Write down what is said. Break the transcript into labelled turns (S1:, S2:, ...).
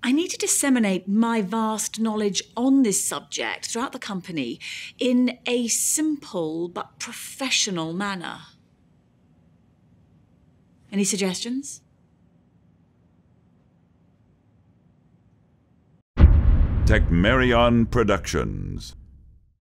S1: I need to disseminate my vast knowledge on this subject throughout the company in a simple but professional manner. Any suggestions?
S2: Tekmerion Productions.